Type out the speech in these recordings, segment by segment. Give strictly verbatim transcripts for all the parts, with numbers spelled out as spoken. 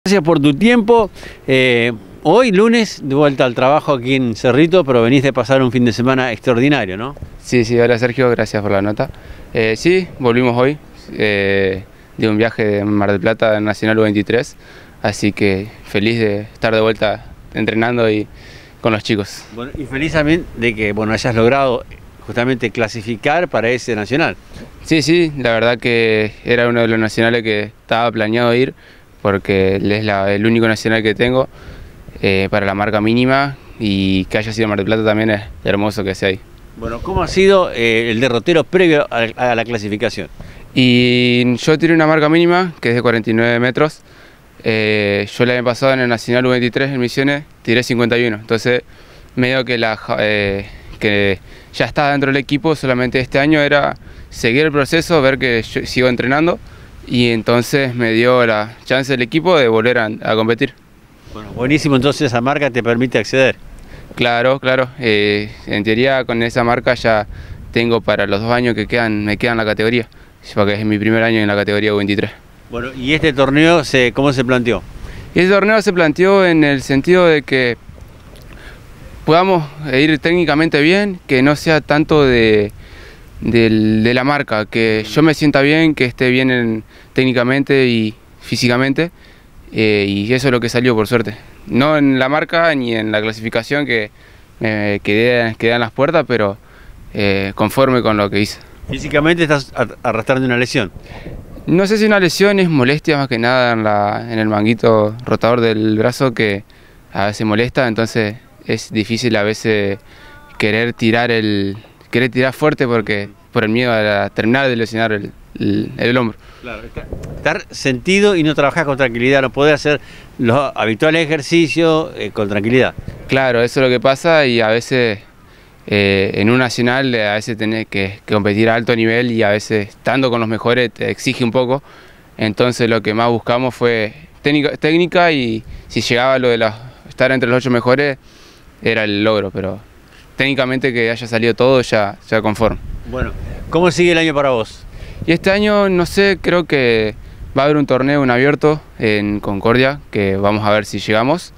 Gracias por tu tiempo. Eh, hoy, lunes, de vuelta al trabajo aquí en Cerrito, pero venís de pasar un fin de semana extraordinario, ¿no? Sí, sí, hola Sergio, gracias por la nota. Eh, sí, volvimos hoy eh, de un viaje de Mar del Plata Nacional U veintitrés, así que feliz de estar de vuelta entrenando y con los chicos. Bueno, y feliz también de que bueno, hayas logrado justamente clasificar para ese nacional. Sí, sí, la verdad que era uno de los nacionales que estaba planeado ir, porque es la, el único nacional que tengo eh, para la marca mínima, y que haya sido Mar del Plata también es hermoso que sea ahí. Bueno, ¿cómo ha sido eh, el derrotero previo a, a la clasificación? Y yo tiré una marca mínima que es de cuarenta y nueve metros. Eh, yo el año pasado en el Nacional U veintitrés en Misiones tiré cincuenta y uno, entonces medio que, la, eh, que ya estaba dentro del equipo. Solamente este año era seguir el proceso, ver que yo sigo entrenando, y entonces me dio la chance del equipo de volver a, a competir. Bueno, buenísimo, entonces esa marca te permite acceder. Claro, claro, eh, en teoría con esa marca ya tengo para los dos años que quedan, me quedan en la categoría, porque es mi primer año en la categoría U veintitrés. Bueno, ¿y este torneo se, cómo se planteó? Este torneo se planteó en el sentido de que podamos ir técnicamente bien, que no sea tanto de, de, de la marca, que yo me sienta bien, que esté bien en, técnicamente y físicamente, eh, y eso es lo que salió, por suerte. No en la marca ni en la clasificación, que me quedé, quedé en las puertas, pero eh, conforme con lo que hice. Físicamente estás arrastrando una lesión. No sé si una lesión, es molestia más que nada en, la, en el manguito rotador del brazo, que a veces molesta, entonces es difícil a veces querer tirar el querer tirar fuerte porque por el miedo a terminar de lesionar el, el, el hombro. Claro, estar sentido y no trabajar con tranquilidad, no poder hacer los habituales ejercicios eh, con tranquilidad. Claro, eso es lo que pasa, y a veces eh, en un nacional a veces tenés que, que competir a alto nivel, y a veces estando con los mejores te exige un poco. Entonces lo que más buscamos fue técnica, técnica y si llegaba lo de la, estar entre los ocho mejores era el logro, pero técnicamente que haya salido todo ya, ya conforme. Bueno, ¿cómo sigue el año para vos? Y este año, no sé, creo que va a haber un torneo, un abierto en Concordia, que vamos a ver si llegamos,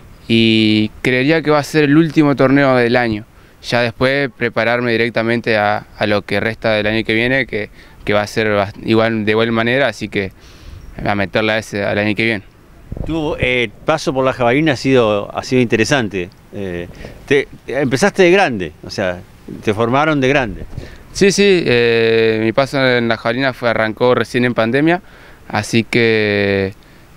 y creería que va a ser el último torneo del año. Ya después prepararme directamente a, a lo que resta del año que viene, que, que va a ser igual, de igual manera, así que a meterla a ese, al año que viene. Tu eh, paso por la jabalina ha sido, ha sido interesante. Eh, te, empezaste de grande, o sea, te formaron de grande. Sí, sí, eh, mi paso en la jabalina fue, arrancó recién en pandemia, así que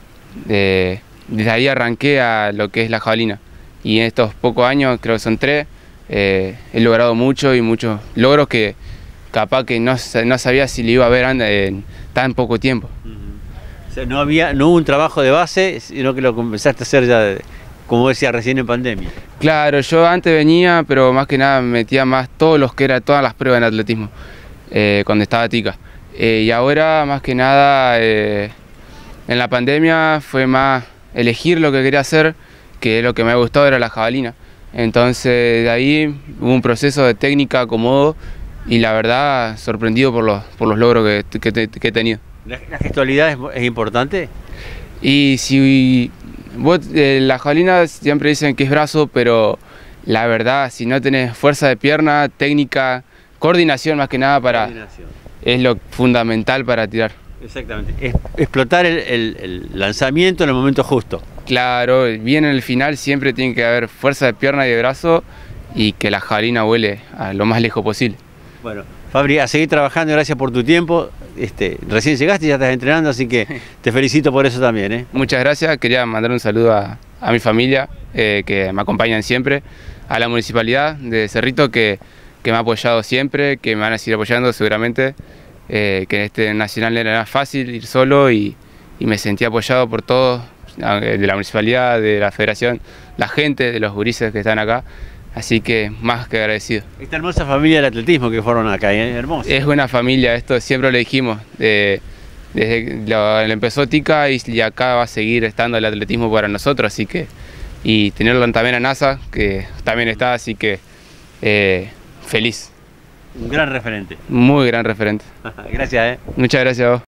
eh, desde ahí arranqué a lo que es la jabalina. Y en estos pocos años, creo que son tres, eh, he logrado mucho y muchos logros que capaz que no, no sabía si le iba a ver en tan poco tiempo. O sea, no había, no hubo un trabajo de base, sino que lo comenzaste a hacer ya, como decía, recién en pandemia. Claro, yo antes venía, pero más que nada metía más todos los que eran todas las pruebas en atletismo, eh, cuando estaba tica. Eh, y ahora más que nada, eh, en la pandemia fue más elegir lo que quería hacer, que lo que me ha gustado era la jabalina. Entonces de ahí hubo un proceso de técnica, acomodo, y la verdad sorprendido por los, por los logros que, que, que he tenido. ¿La, la gestualidad es, es importante? Y si vos, eh, la jabalina siempre dicen que es brazo, pero la verdad, si no tenés fuerza de pierna, técnica, coordinación más que nada, para es lo fundamental para tirar. Exactamente, es explotar el, el, el lanzamiento en el momento justo. Claro, bien en el final siempre tiene que haber fuerza de pierna y de brazo, y que la jabalina vuele a lo más lejos posible. Bueno, Fabri, a seguir trabajando, gracias por tu tiempo. Este, recién llegaste y ya estás entrenando, así que te felicito por eso también, ¿eh? Muchas gracias, quería mandar un saludo a, a mi familia, eh, que me acompañan siempre, a la municipalidad de Cerrito, que, que me ha apoyado siempre, que me van a seguir apoyando seguramente, eh, que en este nacional era fácil ir solo, y, y me sentí apoyado por todos, de la municipalidad, de la federación, la gente, de los gurises que están acá. Así que más que agradecido. Esta hermosa familia del atletismo que fueron acá, ¿eh? Hermosa. Es una familia, esto siempre lo dijimos. Eh, desde que lo, lo empezó Tica, y, y acá va a seguir estando el atletismo para nosotros, así que, y tenerlo también a NASA, que también está, así que eh, feliz. Un gran referente. Muy gran referente. Gracias, ¿eh? Muchas gracias a vos.